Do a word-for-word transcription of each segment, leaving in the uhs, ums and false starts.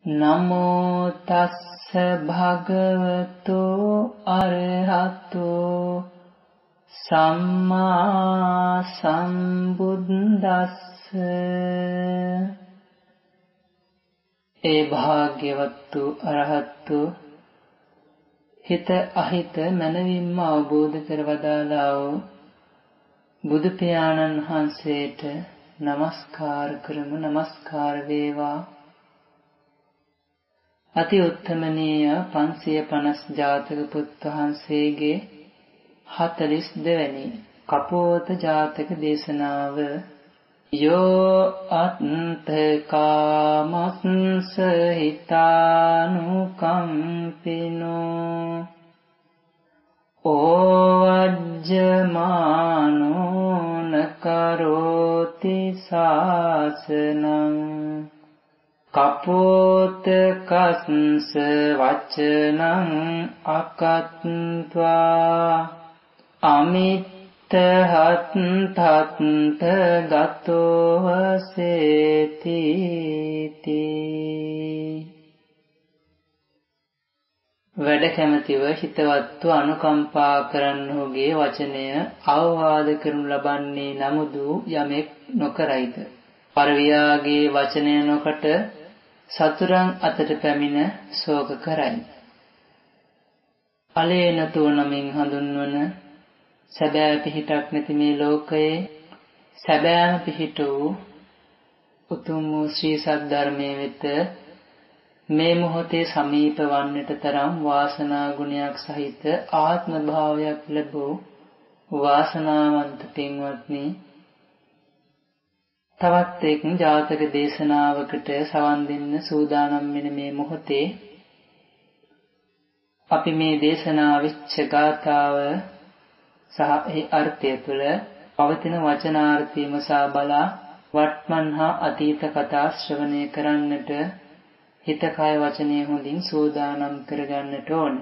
නමෝ තස්ස භගවතු අරහතෝ සම්මා සම්බුද්දස්ස. ඒ භාග්‍යවතු අරහතු හිත අහිත මනවින්ම අවබෝධ කරවදාලා වූ බුදු පියාණන් වහන්සේට නමස්කාර කරමු. නමස්කාර වේවා. අති උත්තමනීය පන්සිය පනස් ජාතක පුත් වහන්සේගේ හතළිස් දෙවැනි කපෝත ජාතක දේශනාව. යෝ අත්ථ කාමස්ස හිතානුකම්පිනෝ ඕවජ්ජමානෝ නකරෝති සාසනං කපෝත කස්ස වචනං අකත්වා අමිත්ත හත් තත් ගතෝ වසේති. වැඩ කැමැතිව හිතවත්ව අනුකම්පා කරන්නෝගේ වචනය අවවාද කරනු ලබන්නේ නමුදු යමෙක් නොකරයිද? පරවියාගේ වචනය නොකට සතුරන් අතට පැමිණ ශෝක කරයි. අලේනතෝ නමින් හඳුන්වන සැබෑ පිහිටක් නැති මේ ලෝකයේ සැබෑම පිහිට වූ උතුම් වූ ශ්‍රී සද්ධර්මයේ වෙත මේ මොහොතේ සමීප වන්නට තරම් වාසනා ගුණයක් සහිත ආත්ම භාවයක් ලැබූ වාසනාවන්ත පින්වත්නි, තවත් එක් ජාතක දේශනාවකට සවන් දෙන්න සූදානම් වෙන මේ මොහොතේ අපි මේ දේශනා විච්ඡ ගාථාව සහ එහි අර්ථය තුළ පවතින වචනාර්ථය මසා බලා වර්තමාන හා අතීත කතා ශ්‍රවණය කරන්නට හිත කය වචනය හොඳින් සූදානම් කරගන්නට ඕන.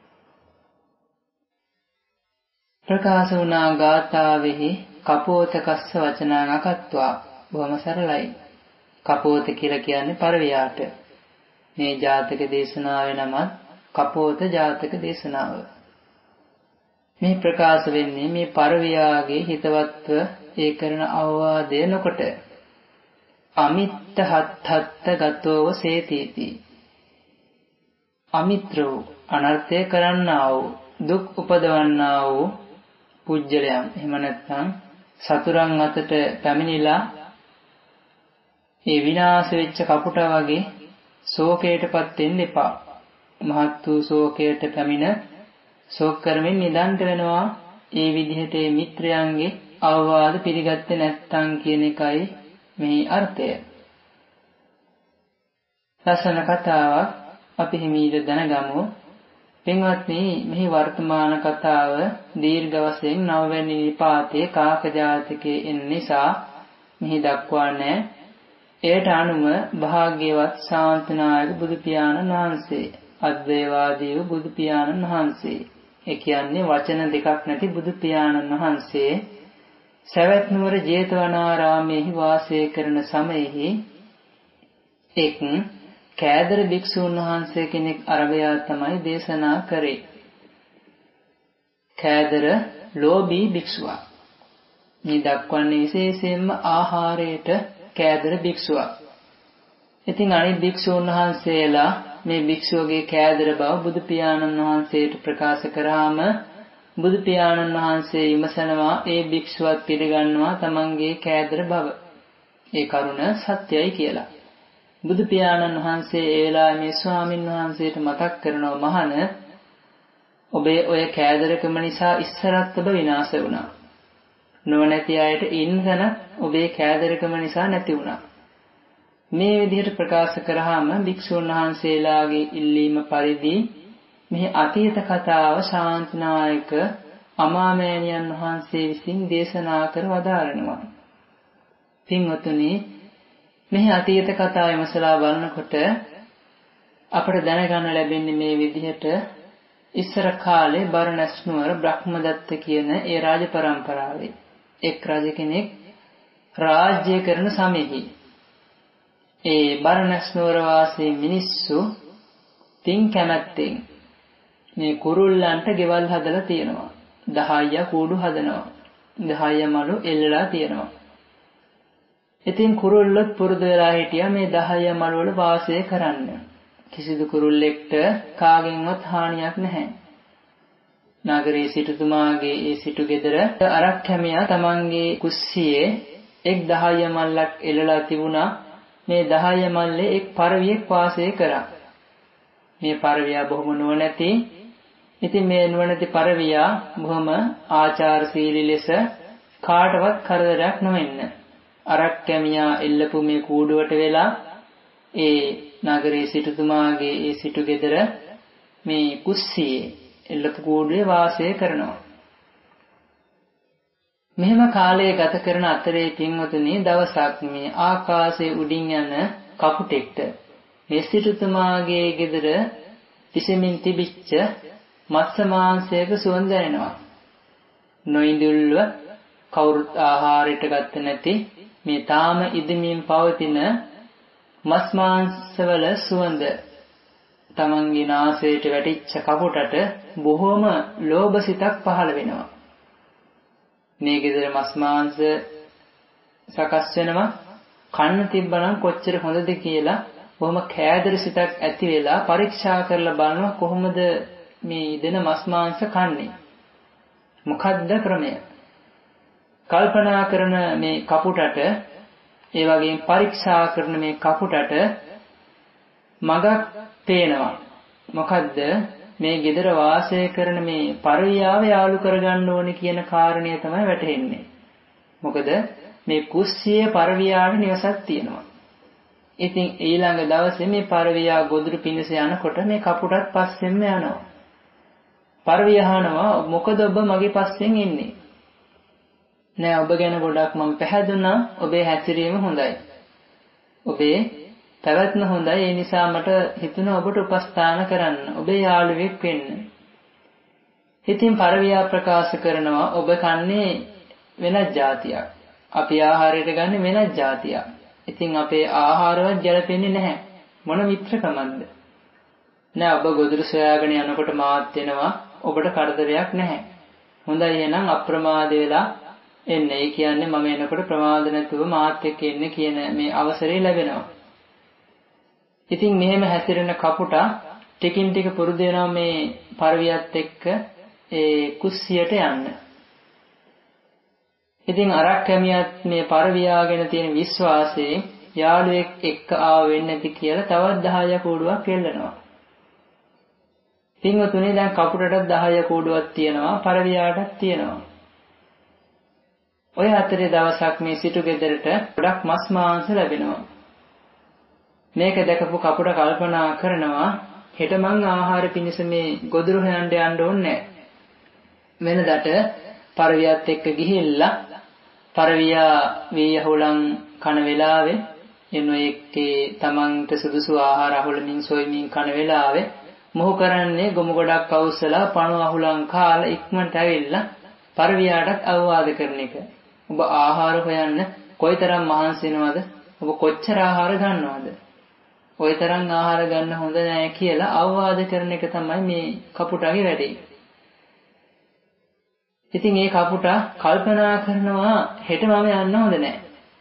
ප්‍රකාශ වුණා ගාථාවෙහි කපෝත කස්ස වචනං අකත්වා. බොහොම සරලයි. කපෝත කියලා කියන්නේ පරවියාට. මේ ජාතක දේශනාවේ නමත් කපෝත ජාතක දේශනාව. මේ ප්‍රකාශ වෙන්නේ මේ පරවියාගේ හිතවත්ව ඒ කරන අවවාදය නොකොට. අමිත්ත හත්හත්ත ගතෝව සේතිති. අමිත්‍රෝ අනර්ථය කරන්නා වූ දුක් උපදවන්නා වූ පුජ්‍යලයන්, එහෙම නැත්නම් සතුරන් අතට පැමිණිලා ඒ විනාශ වෙච්ච කපුටා වගේ ශෝකයටපත් වෙන්න එපා. මහත් වූ ශෝකයට පැමිණ ශෝක කරමින් නිදන්ට වෙනවා. ඒ විදිහට මේ මිත්‍රයන්ගේ අවවාද පිළිගත්තේ නැත්නම් කියන එකයි මේ අර්ථය. ලස්සන කතාවක් අපි හිමීට දැනගමු. පින්වත්නි, මෙහි වර්තමාන කතාව දීර්ඝ වශයෙන් නවවැනි නිපාතයේ කාක ජාතකයේ එන නිසා මෙහි දක්වා නැහැ. එයට අනුව භාග්‍යවත් ශාන්තනායක බුදු පියාණන් වහන්සේ, අද්වෛතවාදී වූ බුදු පියාණන් වහන්සේ, ඒ කියන්නේ වචන දෙකක් නැති බුදු පියාණන් වහන්සේ සවැත් නුවර ජේතවනාරාමයේ වාසය කරන සමයෙහි එක් කෑදර භික්ෂුන් වහන්සේ කෙනෙක් අරබයා තමයි දේශනා කරේ. කෑදර ලෝභී භික්ෂුවක්. මේ දක්වන්නේ විශේෂයෙන්ම ආහාරයට කෑදර භික්ෂුවක්. ඉතින් අනිත් භික්ෂුන් වහන්සේලා මේ භික්ෂුවගේ කෑදර බව බුදු පියාණන් වහන්සේට ප්‍රකාශ කරාම බුදු පියාණන් වහන්සේ විමසනවා ඒ භික්ෂුවත් පිළිගන්නවා තමන්ගේ කෑදර බව. ඒ කරුණ සත්‍යයි කියලා. බුදු පියාණන් වහන්සේ ඒ වෙලාවේ මේ ස්වාමින් වහන්සේට මතක් කරනවා, මහණ, ඔබේ ඔය කෑදරකම නිසා ඉස්සරත් ඔබ විනාශ වුණා. නොනැති අයට ඉන්ධන ඔබේ කෑදරකම නිසා නැති වුණා. මේ විදිහට ප්‍රකාශ කරාම භික්ෂුන් වහන්සේලාගේ ඉල්ලීම පරිදි මෙහි අතීත කතාව ශාන්තනායක අමාමෑණියන් වහන්සේ විසින් දේශනා කර වදාරනවා. පින්වතුනි, මෙහි අතීත කතාව විමසලා බලනකොට අපට දැනගන්න ලැබෙන්නේ මේ විදිහට ඉස්සර කාලේ බරණැස් නුවර බ්‍රහ්මදත්ත කියන ඒ රාජ පරම්පරාවේ එක් රජ කෙනෙක් රාජ්‍ය කරන සමයෙහි ඒ බරණැස් නුවර වාසී මිනිස්සු තින් කැමැත්තෙන් මේ කුරුල්ලන්ට ගෙවල් හදලා තියෙනවා. දහය කූඩු හදනවා. දහය මලු එල්ලලා තියෙනවා. ඉතින් කුරුල්ලොත් පුරුදු වෙලා හිටියා මේ දහය මලු වල වාසය කරන්න. කිසිදු කුරුල්ලෙක්ට කාගෙන්වත් හානියක් නැහැ. නගරයේ සිටුතුමාගේ ඒ සිටු ගෙදර අරක් කැමියා තමන්ගේ කුස්සියේ එක් දහය මල්ලක් එල්ලලා තිබුණා. මේ දහය මල්ලේ එක් පරවියෙක් වාසය කරා. මේ පරවියා බොහොම නුවණැති. ඉතින් මේ නුවණැති පරවියා බොහොම ආචාරශීලී ලෙස කාටවත් කරදරයක් නොවෙන්න අරක් කැමියා එල්ලපු මේ කූඩුවට වෙලා ඒ නගරයේ සිටුතුමාගේ ඒ සිටු ගෙදර මේ කුස්සියේ එල්ලපු කූඩුවේ වාසය කරනවා. මෙහෙම කාලය ගත කරන අතරේ පින්වතුනි දවසක් මේ ආකාශයේ උඩින් යන කපුටෙක්ට මේ සිටුතුමාගේ ගෙදර තිසෙමින් තිබිච්ච මත්ස්‍ය මාංශයක සුවඳ දැනෙනවා. නොඉඳුල්ව කවුරුත් ආහාරයට ගත්ත නැති මේ තාම ඉදමින් පවතින මස් මාංශවල සුවඳ තමන්ගේ නාසයට වැටිච්ච කපුටට බොහොම ලෝභසිතක් පහළ වෙනවා. මේ ගෙදර මස් මාංශ සකස් වෙනවා කන්න තිබ්බනම් කොච්චර හොඳද කියලා බොහොම කෑදරසිතක් ඇති වෙලා පරීක්ෂා කරලා බලනවා කොහොමද මේ දෙන මස් මාංශ කන්නේ. මොකද්ද ක්‍රමය? කල්පනා කරන මේ කපුටට ඒ වගේම පරීක්ෂා කරන මේ කපුටට මගක් පේනවා. මොකද්ද? මේ ගෙදර වාසය කරන මේ පරියාව යාලු කරගන්න ඕනේ කියන කාරණය තමයි වැටහෙන්නේ. මොකද මේ කුස්සියේ පරියාවේ නිවසක් තියෙනවා. ඉතින් ඊළඟ දවසේ මේ පරියා ගොදුරු පිණිස යනකොට මේ කපුටත් පස්සෙන්ම යනවා. පරියාහනවා මොකද ඔබ මගේ පස්සෙන් ඉන්නේ? නෑ ඔබ ගැන ගොඩක් මම පැහැදුනා. ඔබේ හැසිරීම හොඳයි. ඔබේ පැවැත්ම හොඳයි. ඒ නිසා මට හිතුණා ඔබට උපස්ථාන කරන්න. ඔබේ යාළුවෙක් වෙන්න. ඉතින් පරිවියා ප්‍රකාශ කරනවා ඔබ කන්නේ වෙනත් જાතියක්. අපි ආහාරයට ගන්න වෙනත් જાතියක්. ඉතින් අපේ ආහාරවත් ගැලපෙන්නේ නැහැ. මොන මිත්‍රකමක්ද? නෑ ඔබ ගොදුරු සොයාගෙන යනකොට මාත් වෙනවා. ඔබට කරදරයක් නැහැ. හොඳයි එහෙනම් අප්‍රමාද වෙලා එන්න. ඒ කියන්නේ මම එනකොට ප්‍රමාද නැතුව මාත් එක්ක එන්න කියන මේ අවසරය ලැබෙනවා. ඉතින් මෙහෙම හැසිරෙන කපුටා ටිකින් ටික පුරුදු වෙනවා මේ පරිවියත් එක්ක ඒ කුස්සියට යන්න. ඉතින් අරක් කැමියත් මේ පරිවියාගෙන තියෙන විශ්වාසයෙන් යාළුවෙක් එක්ක ආව වෙන්නේ නැති කියලා තවත් දහය කූඩුවක් එල්ලනවා. පින්වතුනි දැන් කපුටටත් දහය කූඩුවක් තියෙනවා පරිවියාටත් තියෙනවා. ඔය අතරේ දවසක් මේ සිටු ගෙදරට ගොඩක් මස් මාංශ ලැබෙනවා. මේක දැකපු කපුට කල්පනා කරනවා හෙට මං ආහාර පිණිස මේ ගොදුරු හොයන්න යන්න ඕනේ නැහැ. වෙනදට පරිවියත් එක්ක ගිහිල්ලා පරිවියා වී යහුලන් කන වෙලාවේ එනෝ එක්කේ තමන්ට සුදුසු ආහාර අහුලමින් සොයමින් කන වෙලාවේ මොහු කරන්නේ ගොමු ගොඩක් අවුස්සලා පණු අහුලන් කාලා ඉක්මනට ඇවිල්ලා පරිවියාටත් අවවාද කරන එක. ඔබ ආහාර හොයන්න කොයිතරම් මහන්සි වෙනවද? ඔබ කොච්චර ආහාර ගන්නවද? ඔය තරම් ආහාර ගන්න හොඳ නෑ කියලා අවවාද කරන එක තමයි මේ කපුටාගේ වැඩේ. ඉතින් ඒ කපුටා කල්පනා කරනවා හෙට මම යන්න හොඳ නෑ.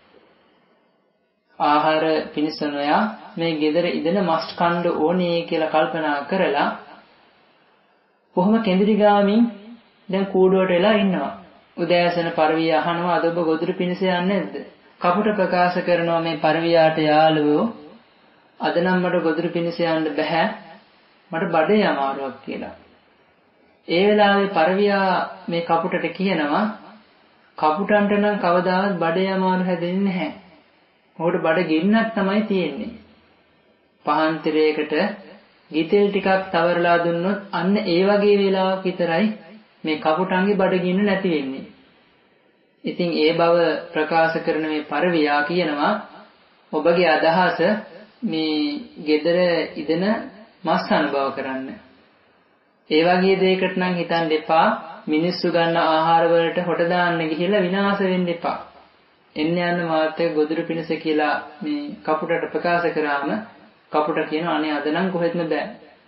ආහාර පිණිස නොයා මේ ගෙදර ඉදෙන මස් කන්න ඕනේ කියලා කල්පනා කරලා කොහොම කෙඳිරිගාමින් දැන් කූඩුවට වෙලා ඉන්නවා. උදෑසන පරිවිය අහනවා අද ඔබ ගොදුරු පිණිස යන්නේ නැද්ද? කපුට ප්‍රකාශ කරනවා මේ පරිවියාට යාළුවෝ අද නම් මට ගොදුරු පිණිස යන්න බෑ. මට බඩේ අමාරුවක් කියලා. ඒ වෙලාවේ පරිවියා මේ කපුටට කියනවා කපුටන්ට නම් කවදාවත් බඩේ අමාරු හැදෙන්නේ නැහැ. මොකට බඩ ගින්නක් තමයි තියෙන්නේ. පහන් තිරයකට ගිතෙල් ටිකක් තවරලා දුන්නොත් අන්න ඒ වගේ වෙලාවක විතරයි මේ කපුටන්ගේ බඩගින්න නැති වෙන්නේ. ඉතින් ඒ බව ප්‍රකාශ කරන මේ පරිවියා කියනවා ඔබගේ අදහස මේ gedara ඉදෙන මස් අනුභව කරන්න. ඒ වගේ දෙයකට නම් හිතන්න එපා. මිනිස්සු ගන්න ආහාර වලට හොට දාන්න ගිහිල්ලා විනාශ වෙන්න එපා. එන්න යන මාර්ථය ගොදුරු පිණිස කියලා මේ කපුටට ප්‍රකාශ කරාම කපුට කියනවා අනේ අද නම් කොහෙත්ම බෑ.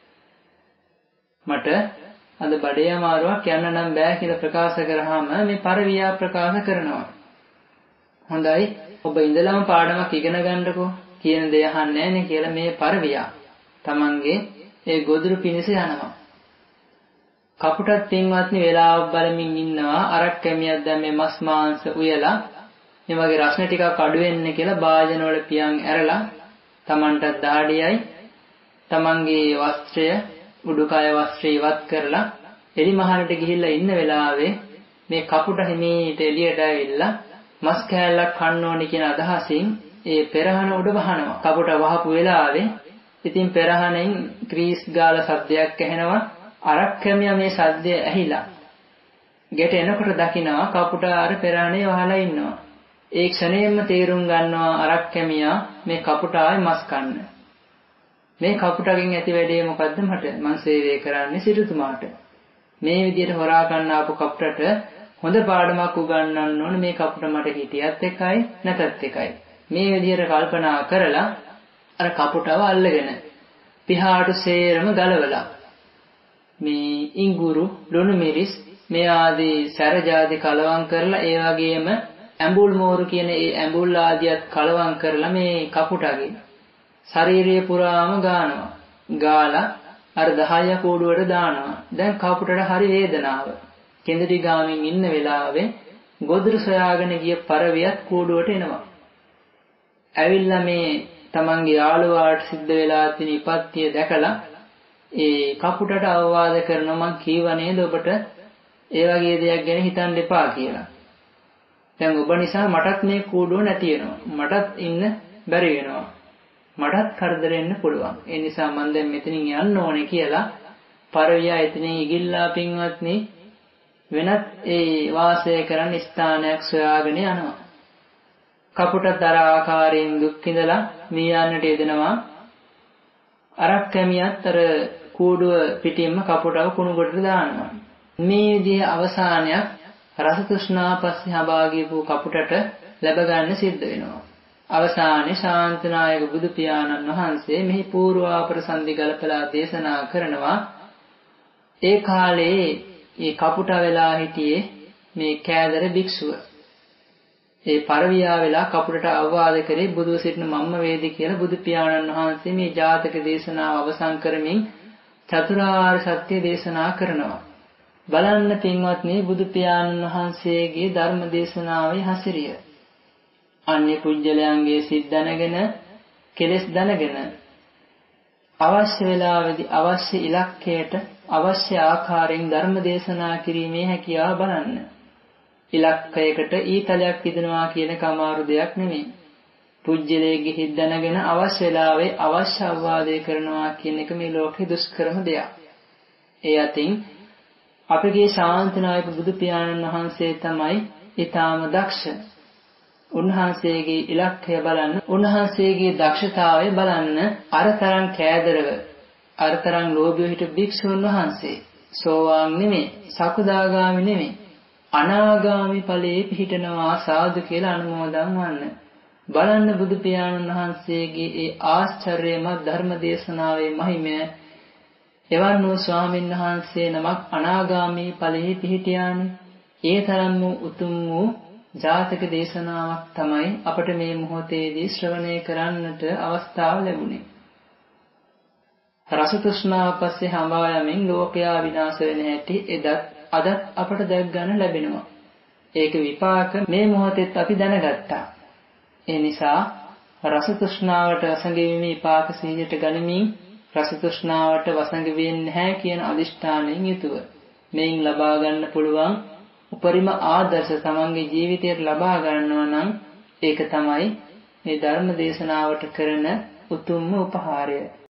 මට අද බඩේ අමාරුවක් යන්න නම් බෑ කියලා ප්‍රකාශ කරාම මේ පරවියා ප්‍රකාශ කරනවා. හොඳයි ඔබ ඉඳලාම පාඩමක් ඉගෙන ගන්නකෝ කියන දේ අහන්නේ නැහනේ කියලා මේ පරවියා තමන්ගේ ඒ ගොදුරු පිණිස යනවා. කපුටත් පින්වත්නි වෙලාවක් බලමින් ඉන්නවා අරක් කැමියක් දැන් මේ මස් මාංශ උයලා මේ වගේ රස්න ටිකක් අඩු වෙන්නේ කියලා භාජන වල පියන් ඇරලා තමන්ට දාඩියයි තමන්ගේ වස්ත්‍රය උඩුකය වස්ත්‍රය ඉවත් කරලා එලිමහනට ගිහිල්ලා ඉන්න වෙලාවේ මේ කපුට හිමීට එළියට ඇවිල්ලා මස් කෑල්ලක් කන්න ඕනි කියන අදහසින් ඒ පෙරහන උඩ වහනවා. කපුට වහපු වෙලාවේ ඉතින් පෙරහනෙන් ක්‍රීස් ගාල සද්දයක් ඇහෙනවා. අරක් කැමියා මේ සද්දය ඇහිලා ගෙට එනකොට දකිනවා කපුට අර පෙරහනේ වහලා ඉන්නවා. ඒ ක්ෂණයෙන්ම තේරුම් ගන්නවා අරක් කැමියා මේ කපුට ආයේ මස් කන්න. මේ කපුටගෙන් ඇති වැඩේ මොකද්ද මට මං සේවය කරන්නේ සිටුතුමාට. මේ විදියට හොරා ගන්න ආපු කපුටට හොඳ පාඩමක් උගන්වන්න ඕන මේ කපුට මට හිටියත් එකයි නැතත් එකයි. මේ විදියට කල්පනා කරලා අර කපුටව අල්ලගෙන පිහාට සේරම ගලවලා මේ ඉඟුරු ලුණු මිරිස් මේ ආදී සැර ජාති කලවම් කරලා ඒ වගේම ඇඹුල් මෝරු කියන ඒ ඇඹුල් ආදියත් කලවම් කරලා මේ කපුටගේ ශරීරය පුරාම ගානවා. ගාලා අර දහය කූඩුවට දානවා. දැන් කපුටට හරි වේදනාව. කෙඳිරි ගාමින් ඉන්න වෙලාවේ ගොදුරු සොයාගෙන ගිය පරවියත් කූඩුවට එනවා. ඇවිල්ලා මේ තමන්ගේ යාළුවාට සිද්ධ වෙලා තියෙන ඉපත්තිය දැකලා ඒ කපුටට අවවාද කරනවා මං කීවා නේද ඔබට ඒ වගේ දෙයක් ගැන හිතන්න එපා කියලා. දැන් ඔබ නිසා මටත් මේ කූඩුව නැති වෙනවා. මටත් ඉන්න බැරි වෙනවා. මටත් කරදර වෙන්න පුළුවන්. ඒ නිසා මම දැන් මෙතනින් යන්න ඕනේ කියලා පරවියා එතනින් ඉගිල්ලා පින්වත්නි වෙනත් ඒ වාසය කරන ස්ථානයක් සොයාගෙන යනවා. කපුටත් අර ආකාරයෙන් දුක් විඳලා මියන්නට යෙදෙනවා. අරක් කැමියත් අර කූඩුව පිටින්ම කපුටව කුණු කොටට දානවා. මේ විදිහේ අවසානයක් රස තෘෂ්ණා පස්සේ හඹා ගියපු කපුටට ලැබ ගන්න සිද්ධ වෙනවා. අවසානයේ ශාන්තනායක බුදු පියාණන් වහන්සේ මෙහි පූර්වාපර සංදි ගලපලා දේශනා කරනවා. ඒ කාලේ මේ කපුට වෙලා හිටියේ මේ කෑදර භික්ෂුව. ඒ පරවියා වෙලා කපුටට අවවාද කරේ බුදු සිටින මම්ම වේදි කියලා බුදු පියාණන් වහන්සේ මේ ජාතක දේශනාව අවසන් කරමින් චතුරාර්ය සත්‍ය දේශනා කරනවා. බලන්න පින්වත්නි බුදු පියාණන් වහන්සේගේ ධර්ම දේශනාවේ හසිරිය. අන්‍ය පුජ්‍යලයන්ගේ සිත් දැනගෙන කෙලෙස් දැනගෙන අවශ්‍ය වෙලාවෙදී අවශ්‍ය ඉලක්කයට අවශ්‍ය ආකාරයෙන් ධර්ම දේශනා කිරීමේ හැකියාව බලන්න. ඉලක්කයකට ඊතලයක් පිදෙනවා කියන කමාරු දෙයක් නෙමෙයි. පුජ්‍යලයේ හිත් දැනගෙන අවශ්‍ය වෙලාවේ අවශ්‍ය අවවාදය කරනවා කියන එක මේ ලෝකේ දුෂ්කරම දෙයක්. ඒ අතින් අපගේ ශාන්තනායක බුදු පියාණන් වහන්සේ තමයි ඊටාම දක්ෂ. උන්වහන්සේගේ ඉලක්කය බලන්න, උන්වහන්සේගේ දක්ෂතාවය බලන්න අරතරන් කෑදරව, අරතරන් ලෝභය හිට භික්ෂුන් වහන්සේ සෝවාන් නෙමෙයි, සකුදාගාමි නෙමෙයි, අනාගාමි ඵලයේ පිහිටනවා සාදු කියලා අනුමෝදන් වන්න. බලන්න බුදු පියාණන් වහන්සේගේ ඒ ආශ්චර්යමත් ධර්ම දේශනාවේ මහිමය. එවන් වූ ස්වාමීන් වහන්සේ නමක් අනාගාමි ඵලයේ පිහිටියානේ. ඒ තරම් වූ උතුම් වූ ජාතක දේශනාවක් තමයි අපට මේ මොහොතේදී ශ්‍රවණය කරන්නට අවස්ථාව ලැබුණේ. රස තෘෂ්ණාව පස්සේ හඹා යමින් ලෝකයා විනාශ වෙන හැටි එදත් අදත් අපට දැක් ගන්න ලැබෙනවා. ඒක විපාක මේ මොහොතේත් අපි දැනගත්තා. ඒ නිසා රස තෘෂ්ණාවට වසඟවීමේ විපාක සිහියට ගනිමින් රස තෘෂ්ණාවට වසඟ වෙන්නේ නැහැ කියන අදිෂ්ඨානයෙන් යුතුව මේන් ලබා ගන්න පුළුවන් උපරිම ආදර්ශ තමන්ගේ ජීවිතයට ලබා ගන්නවා නම් ඒක තමයි මේ ධර්ම දේශනාවට කරන උතුම්ම උපහාරය.